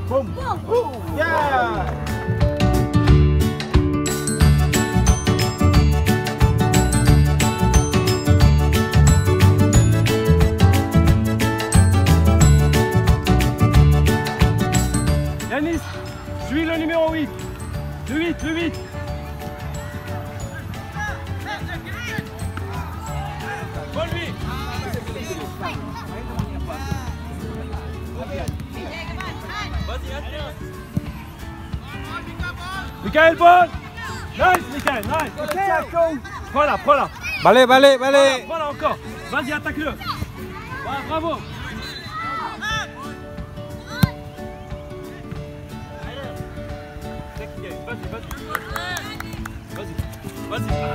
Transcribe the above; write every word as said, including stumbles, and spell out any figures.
Boum. Yeah. Yanis, suis le numéro huit. Le huit, le huit. Bon lui. Michael, Paul. Nice, Michael, nice. Voilà, voilà. Balai, balai, balai. Voilà, voilà encore. Vas-y, attaque-le. Voilà, bravo. Vas-y, vas-y. Vas-y, vas-y.